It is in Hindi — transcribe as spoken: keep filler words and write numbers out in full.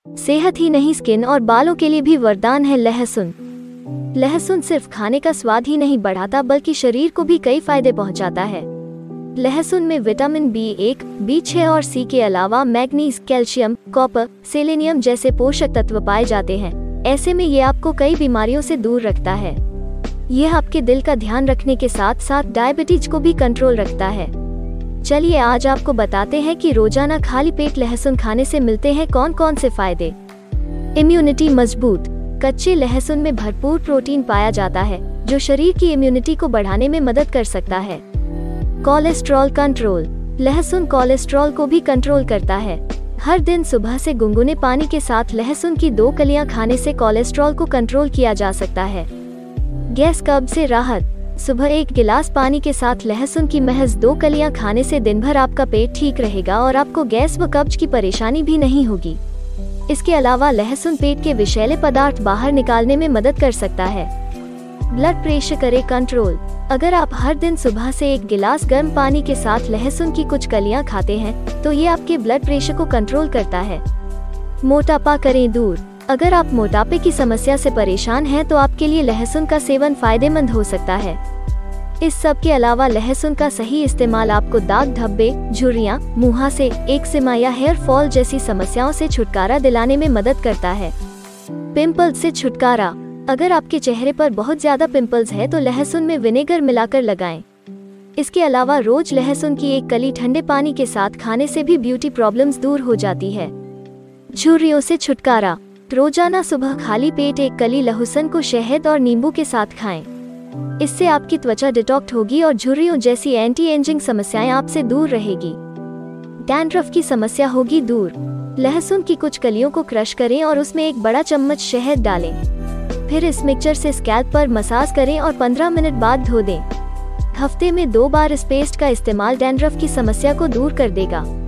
सेहत ही नहीं, स्किन और बालों के लिए भी वरदान है लहसुन। लहसुन सिर्फ खाने का स्वाद ही नहीं बढ़ाता बल्कि शरीर को भी कई फायदे पहुंचाता है। लहसुन में विटामिन बी एक, बी छह और सी के अलावा मैग्नीज, कैल्शियम, कॉपर, सेलेनियम जैसे पोषक तत्व पाए जाते हैं। ऐसे में ये आपको कई बीमारियों से दूर रखता है। यह आपके दिल का ध्यान रखने के साथ साथ डायबिटीज को भी कंट्रोल रखता है। चलिए आज आपको बताते हैं कि रोजाना खाली पेट लहसुन खाने से मिलते हैं कौन कौन से फायदे। इम्यूनिटी मजबूत। कच्चे लहसुन में भरपूर प्रोटीन पाया जाता है जो शरीर की इम्यूनिटी को बढ़ाने में मदद कर सकता है। Cholesterol control. लहसुन कोलेस्ट्रॉल को भी कंट्रोल करता है। हर दिन सुबह से गुनगुने पानी के साथ लहसुन की दो कलियां खाने से कोलेस्ट्रॉल को कंट्रोल किया जा सकता है। गैस कब्ज से राहत। सुबह एक गिलास पानी के साथ लहसुन की महज दो कलियां खाने से दिन भर आपका पेट ठीक रहेगा और आपको गैस व कब्ज की परेशानी भी नहीं होगी। इसके अलावा लहसुन पेट के विषैले पदार्थ बाहर निकालने में मदद कर सकता है। ब्लड प्रेशर करे कंट्रोल। अगर आप हर दिन सुबह से एक गिलास गर्म पानी के साथ लहसुन की कुछ कलियां खाते हैं तो ये आपके ब्लड प्रेशर को कंट्रोल करता है। मोटापा करें दूर। अगर आप मोटापे की समस्या से परेशान हैं तो आपके लिए लहसुन का सेवन फायदेमंद हो सकता है। इस सब के अलावा लहसुन का सही इस्तेमाल आपको दाग धब्बे, झुर्रियां, मुहासे, एक्जिमा या हेयर फॉल जैसी समस्याओं से छुटकारा दिलाने में मदद करता है। पिंपल्स से छुटकारा। अगर आपके चेहरे पर बहुत ज्यादा पिंपल्स है तो लहसुन में विनेगर मिलाकर लगाएं। इसके अलावा रोज लहसुन की एक कली ठंडे पानी के साथ खाने से भी ब्यूटी प्रॉब्लम्स दूर हो जाती है। झुर्रियों से छुटकारा। रोजाना सुबह खाली पेट एक कली लहसुन को शहद और नींबू के साथ खाएं। इससे आपकी त्वचा डिटॉक्स होगी और झुर्रियों जैसी एंटी एजिंग समस्याएं आपसे दूर रहेगी। डैंड्रफ की समस्या होगी दूर। लहसुन की कुछ कलियों को क्रश करें और उसमें एक बड़ा चम्मच शहद डालें। फिर इस मिक्सचर से स्कैल्प पर मसाज करें और पंद्रह मिनट बाद धो दें। हफ्ते में दो बार इस पेस्ट का इस्तेमाल डैंड्रफ की समस्या को दूर कर देगा।